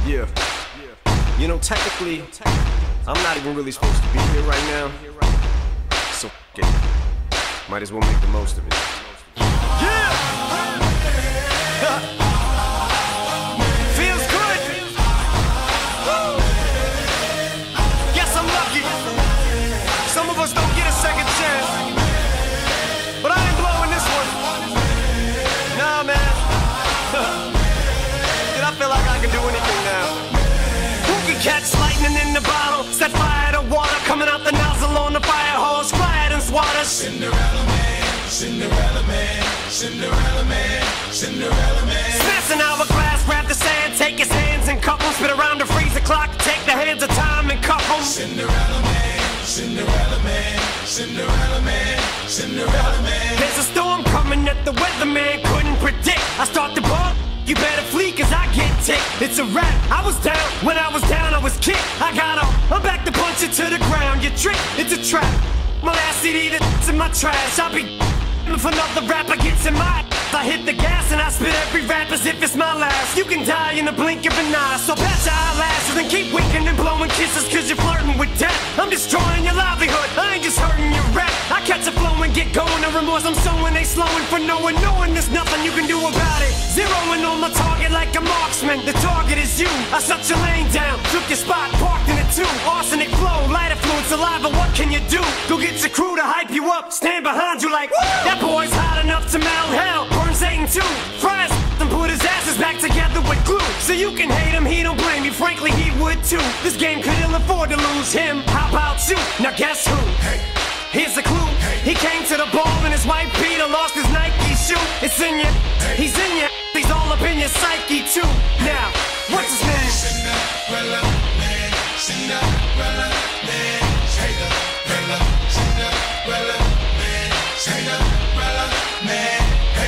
Yeah. You know, technically, I'm not even really supposed to be here right now. So, f it. Might as well make the most of it. Yeah! Feels good! Guess I'm lucky. Some of us don't get a second chance. But I ain't blowing this one. Nah, man. Dude, I feel like I can do anything now. Who can catch lightning in the bottle? Set fire to water coming out the nozzle on the fire hose. Fly it and swat us. Cinderella man, Cinderella man, Cinderella man, Cinderella man. Smash an hourglass, grab the sand, take his hands and cup 'em. Spit around the freezer clock, take the hands of time and cuff 'em. Cinderella man, Cinderella man, Cinderella man, Cinderella man. There's a storm coming that the weatherman couldn't predict. I start to bump, you better flee cause I get ticked. It's a wrap, I was down, when I was down I was kicked. I got up, I'm back to punch it to the ground. You trick, it's a trap. My last CD that's in my trash. I'll be if another rapper gets in my I hit the gas and I spit every rap as if it's my last. You can die in the blink of an eye, so pat your eyelashes and keep winking and blowing kisses cause you're flirting with death. I'm destroying your livelihood, I ain't just hurting your rap. I catch a flow and get going, the remorse I'm sowing, they slowing for knowing there's nothing you can do about it. Zeroing on my target like a marksman, the target is you. I shut your lane down, took your spot, parked in it too. Arsenic flow, lighter fluid, saliva, what can you do? Go get your crew to hype you up, stand behind you like, woo! That boy's hot enough to melt hell. Satan too, fries and put his asses back together with glue. So you can hate him, he don't blame you, frankly he would too. This game could ill afford to lose him, how about you? Now guess who? Hey. Here's the clue, he came to the ball and his white Peter lost his Nike shoe. It's in you, he's in you, he's all up in your psyche too. Now, what's his name? Cinderella man, Cinderella man, Cinderella, Cinderella man, Cinderella man.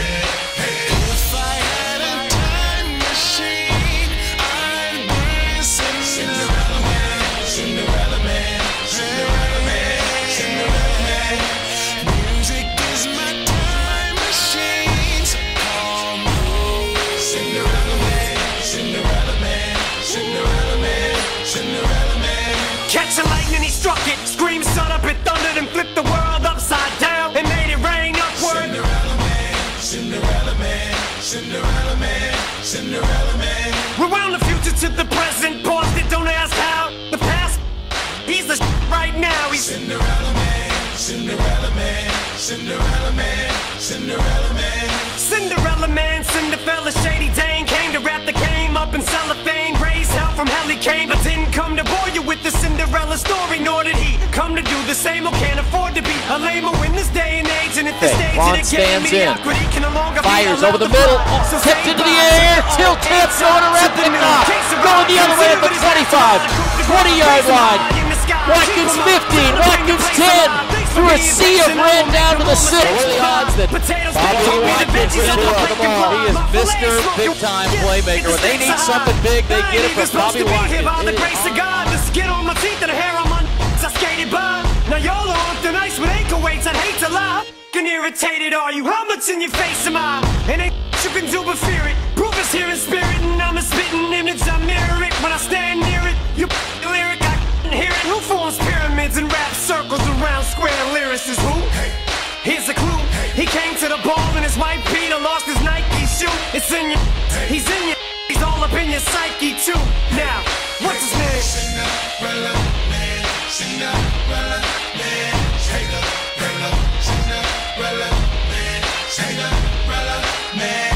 Catch a lightning, he struck it. Screamed, son up, it thundered and flipped the world upside down and made it rain upward. Cinderella man, Cinderella man, Cinderella man, Cinderella man. Rewound the future to the present, paused it, don't ask how. The past, he's the right now. He's Cinderella man, Cinderella man, Cinderella man, Cinderella man. Cinderella man, Cinderella shady Dane came to rap the game up in cellophane. Raised hell from hell he came, but didn't come to bore you with the Cinderella story, nor did he come to do the same or can't afford to be a lamer in this day and age. And if the stage of the game mediocrity can no longer fires over the middle, tipped into the air, tilt tip, going around the top, going the other way at the 25, 20-yard line. Watkins 15, Watkins 10, through a sea of red down to the 6. What are the odds that Bobby Watkins is into the ball? He is Mr. Big-Time Playmaker. When they need something big, they get it from Bobby Watkins. By the grace of God, the skin on my teeth and the hair on my I skated by. Now y'all are on thin ice with ankle weights. I'd hate to lie. Irritated are you? How much in your face am I? And ain't you can do but fear it. Proof is here in spirit, and I'm a spitting image. I mirror it when I stand near it. You lyric, I can hear it. Who forms pyramids and rap circles around square lyricists? Who? Here's a clue. He came to the ball and his white Peter lost his Nike shoe. It's in you. He's in you. He's all up in your psyche too. Now, what's his name? Cinderella man, Cinderella man, Cinderella, Cinderella man, Cinderella man.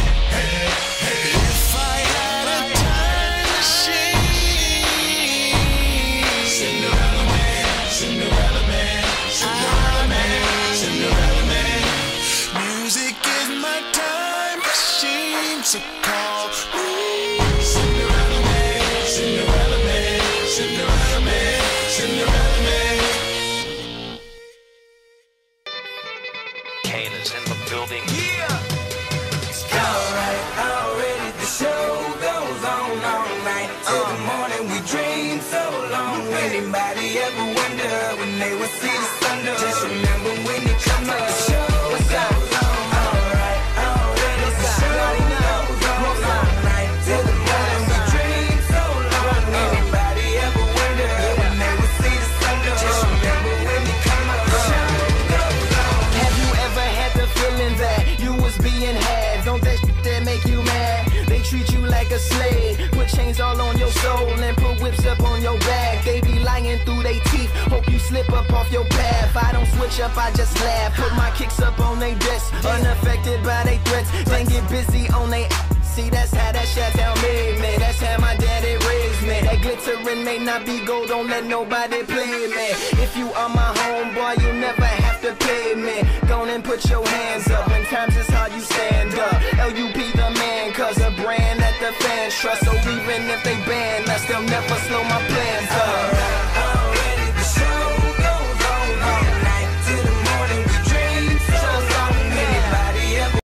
If I had a time machine, Cinderella man, Cinderella man, Cinderella man, Cinderella man. Music is my time machine, so call me Cinderella man, Cinderella man, Cinderella man, Cinderella man. up off your path. I don't switch up, I just laugh. Put my kicks up on they desk, unaffected by they threats. Then get busy on they. See, that's how that Chi-Town made me. That's how my daddy raised me. That glittering may not be gold, don't let nobody play me. If you are my homeboy, you never have to pay me. Go on and put your hands up. When times is hard, you stand up. LUP the man, cause a brand that the fans trust. So even if they ban us, they'll never slow my plans up.